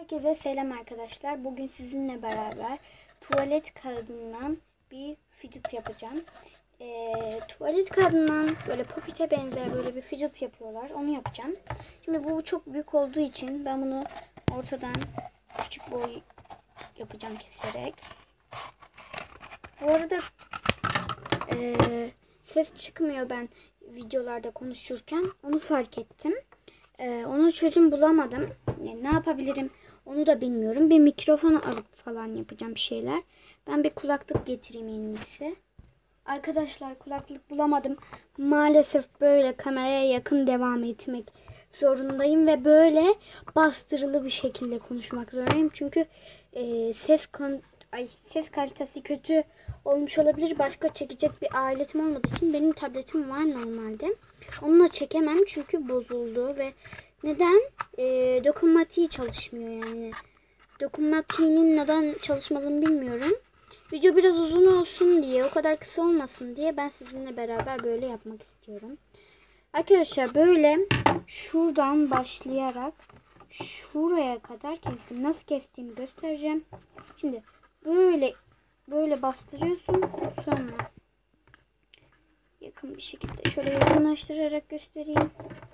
Herkese selam arkadaşlar. Bugün sizinle beraber tuvalet kağıdından bir fidget yapacağım. Tuvalet kağıdından böyle popite benzer böyle bir fidget yapıyorlar. Onu yapacağım. Şimdi bu çok büyük olduğu için ben bunu ortadan küçük boy yapacağım keserek. Bu arada ses çıkmıyor ben videolarda konuşurken. Onu fark ettim. Ona çözüm bulamadım. Ne yapabilirim onu da bilmiyorum. Bir mikrofon alıp falan yapacağım şeyler. Ben bir kulaklık getireyim en iyisi. Arkadaşlar kulaklık bulamadım. Maalesef böyle kameraya yakın devam etmek zorundayım. Ve böyle bastırılı bir şekilde konuşmak zorundayım. Çünkü ses kalitesi kötü olmuş olabilir. Başka çekecek bir aletim olmadığı için benim tabletim var normalde. Onunla çekemem çünkü bozuldu ve neden? Dokunmatiği çalışmıyor yani. Dokunmatiğinin neden çalışmadığını bilmiyorum. Video biraz uzun olsun diye, o kadar kısa olmasın diye ben sizinle beraber böyle yapmak istiyorum. Arkadaşlar böyle şuradan başlayarak şuraya kadar kestim. Nasıl kestiğimi göstereceğim. Şimdi böyle bastırıyorsun, sonra yakın bir şekilde şöyle yakınlaştırarak göstereyim.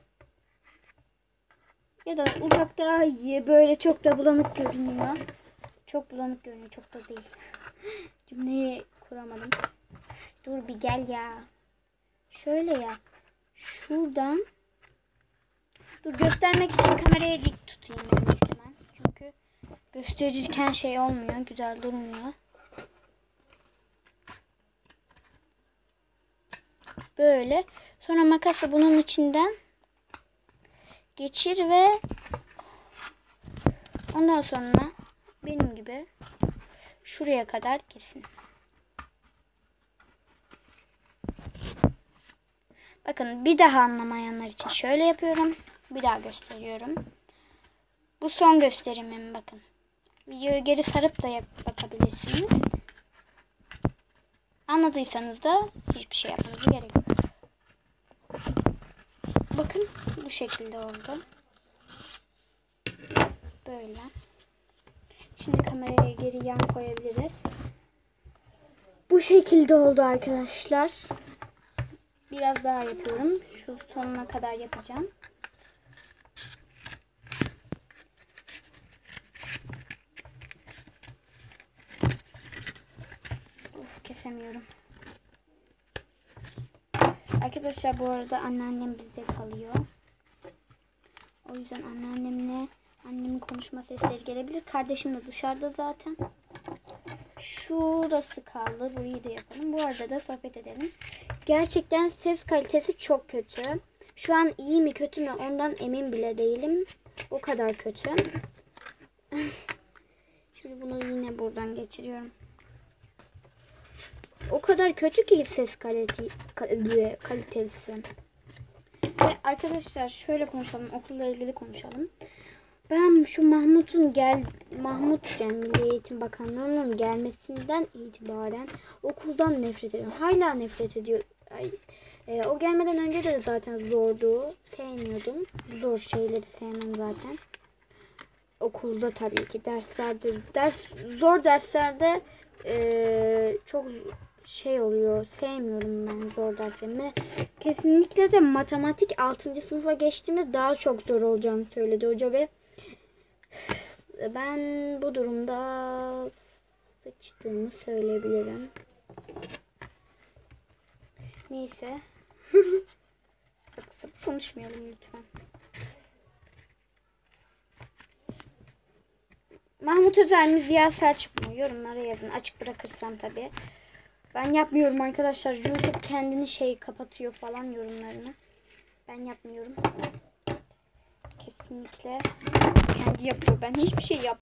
Ya da uzak daha iyi. Böyle çok da bulanık görünüyor. Çok bulanık görünüyor. Çok da değil. Cümleyi kuramadım. Dur bir gel ya. Şöyle ya. Şuradan. Dur göstermek için kamerayı dik tutayım ben. Çünkü gösterirken şey olmuyor. Güzel durmuyor. Böyle. Sonra makası bunun içinden geçir ve ondan sonra benim gibi şuraya kadar kesin. Bakın bir daha anlamayanlar için şöyle yapıyorum. Bir daha gösteriyorum. Bu son gösterimim bakın. Videoyu geri sarıp da bakabilirsiniz. Anladıysanız da hiçbir şey yapmanıza gerek yok. Bakın bu şekilde oldu. Böyle. Şimdi kameraya geri yan koyabiliriz. Bu şekilde oldu arkadaşlar. Biraz daha yapıyorum. Şu sonuna kadar yapacağım. Kesemiyorum. Arkadaşlar bu arada anneannem bizde kalıyor. O yüzden annemin konuşma sesleri gelebilir. Kardeşim de dışarıda zaten. Şurası kaldı. Burayı da yapalım. Bu arada da sohbet edelim. Gerçekten ses kalitesi çok kötü. Şu an iyi mi kötü mü ondan emin bile değilim. O kadar kötü. Şimdi bunu yine buradan geçiriyorum. O kadar kötü ki ses kalitesi. Ve arkadaşlar şöyle konuşalım. Okulla ilgili konuşalım. Ben şu Mahmut yani Milli Eğitim Bakanlığı'nın gelmesinden itibaren okuldan nefret ediyorum. Hala nefret ediyorum. O gelmeden önce de zaten zordu. Sevmiyordum. Zor şeyleri sevmem zaten. Okulda tabii ki zor derslerde çok şey oluyor. Sevmiyorum ben zor derslerimi. Kesinlikle de matematik 6. sınıfa geçtiğimde daha çok zor olacağını söyledi hoca ve ben bu durumda sıçtığımı söyleyebilirim. Neyse. Sapı sapı konuşmayalım lütfen. Mahmut Özer mi Ziya Selçuk mu? Yorumlara yazın. Açık bırakırsam tabii. Ben yapmıyorum arkadaşlar. YouTube kendini kapatıyor falan yorumlarını. Ben yapmıyorum. Kesinlikle kendi yapıyor. Ben hiçbir şey yapmıyorum.